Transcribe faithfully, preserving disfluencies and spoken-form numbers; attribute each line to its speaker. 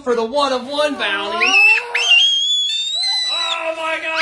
Speaker 1: for the one of one bounty. Oh my god!